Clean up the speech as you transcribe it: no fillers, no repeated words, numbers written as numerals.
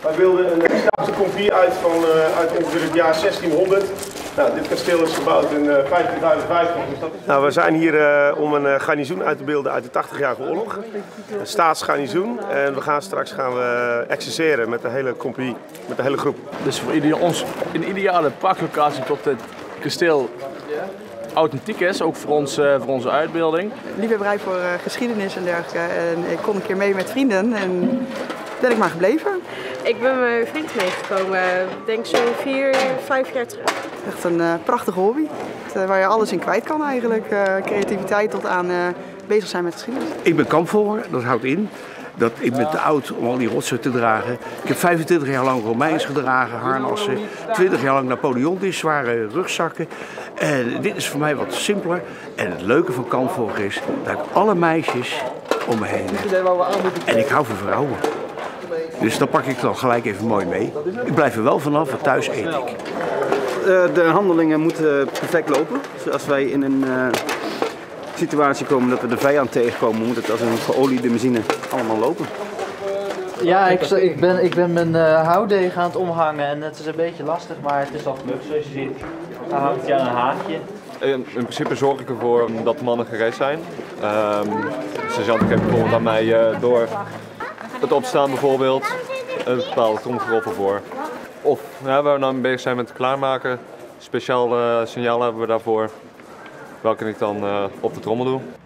Wij beelden een Staatse compagnie uit ongeveer het jaar 1600. Nou, dit kasteel is gebouwd in 1555. Nou, we zijn hier om een garnizoen uit te beelden uit de 80-jarige oorlog. Een staatsgarnizoen. En we gaan straks exerceren met de hele compagnie, met de hele groep. Dus voor een ideale parklocatie tot het kasteel authentiek is, ook voor onze uitbeelding. Liefhebberij voor geschiedenis en dergelijke. En ik kon een keer mee met vrienden en ben ik maar gebleven. Ik ben met mijn vriend meegekomen, denk zo 4, 5 jaar terug. Echt een prachtige hobby, waar je alles in kwijt kan eigenlijk. Creativiteit tot aan bezig zijn met geschiedenis. Ik ben kampvolger, dat houdt in dat ik ben te oud om al die rotzooi te dragen. Ik heb 25 jaar lang Romeins gedragen, harnassen, 20 jaar lang Napoleontisch, zware rugzakken. En dit is voor mij wat simpeler. En het leuke van kampvolger is dat ik alle meisjes om me heen heb. En ik hou van vrouwen. Dus dan pak ik dan gelijk even mooi mee. Ik blijf er wel vanaf, want thuis eet ik. De handelingen moeten perfect lopen. Dus als wij in een situatie komen dat we de vijand tegenkomen, moet het als een geoliede machine allemaal lopen. Ja, ik ben mijn houtdegen aan het omhangen en het is een beetje lastig, maar het is al gelukt zoals je ziet. Dan hangt hij aan een haakje. In principe zorg ik ervoor dat de mannen gereed zijn. De sergeant geeft bijvoorbeeld aan mij door het opstaan bijvoorbeeld een bepaalde tromgeroffel voor. Of waar we nou mee bezig zijn met het klaarmaken, speciaal signaal hebben we daarvoor, welke ik dan op de trommel doe.